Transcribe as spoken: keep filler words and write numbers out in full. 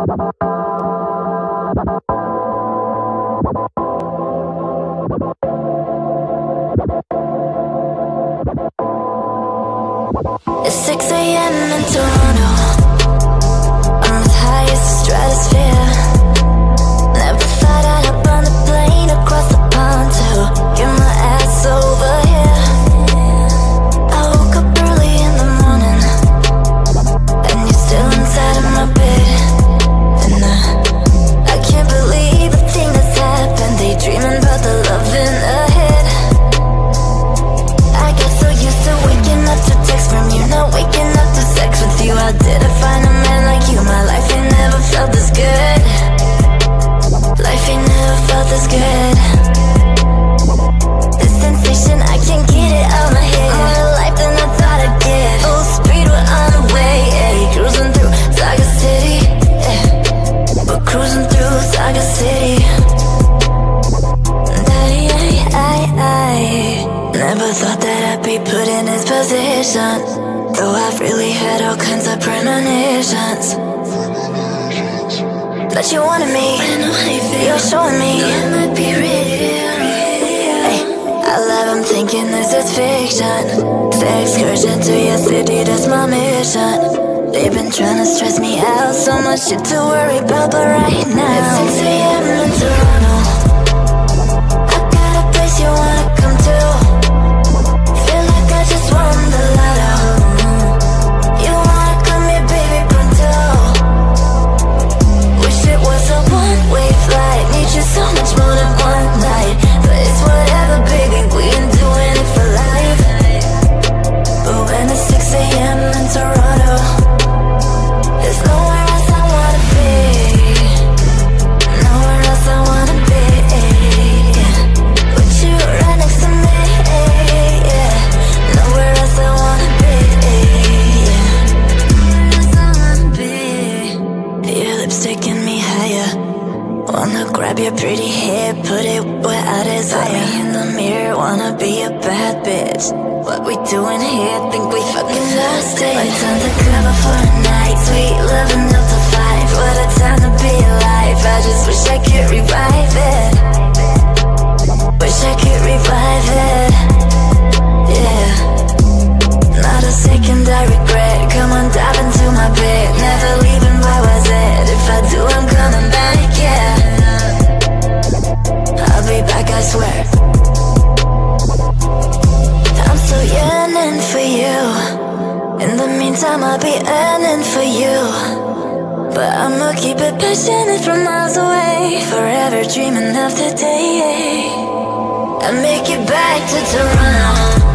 It's six A M in Toronto, I'm as high as the stratosphere. Never thought I'd hop on a plane across the pond to get my ass over here. I woke up early in the morning, and you're still inside of my bed. And I, I can't believe the thing that's happened. Daydreaming about the loving ahead. I get so used to waking up to text from you, not waking up to sex with you. How did I find a man like you? My life ain't never felt this good. Life ain't never felt this good. This sensation, I can't get it out my head. More life than I thought I'd get. Full speed, we're on the way, ayy. Cruising through Saga City, yeah. We're cruising through Saga City. Daddy, I, I, I never thought that I'd be put in this position, though I've really had all kinds of premonitions. That you wanted me, you're showing me it might be real. Hey, I love, I'm thinking this is fiction. Say excursion to your city, that's my mission. They've been trying to stress me out, so much shit to worry about, but right now it's six A M in Toronto. I got a place you wanna come to. Feel like I just won the lotto. You wanna come here, baby, pronto. Wish it was a one-way flight. Need you so much more than one night. But it's whatever, baby, we ain't doing it for life. But when it's six A M in Toronto, there's nowhere else I wanna be. Nowhere else I wanna be. With you right next to me, yeah. Nowhere else I wanna be, yeah. Nowhere else I wanna be. Your lips taking me higher. Wanna grab your pretty hair, put it where I desire. Me in the mirror, wanna be a bad bitch. What we doing here, think we fucking lost it. Lights on the cover for a night, sweet loving up to five. What a time to be alive, I just wish I could revive it. Wish I could revive it, yeah. Not a second I regret, come on dive into my bed. Never leaving, why was it? If I do, I'm coming back, yeah. I'll be back, I swear. I'm still yearning for you. In the meantime, I'll be earning for you. But I'ma keep it passionate from miles away. Forever dreaming of the day I make it back to Toronto.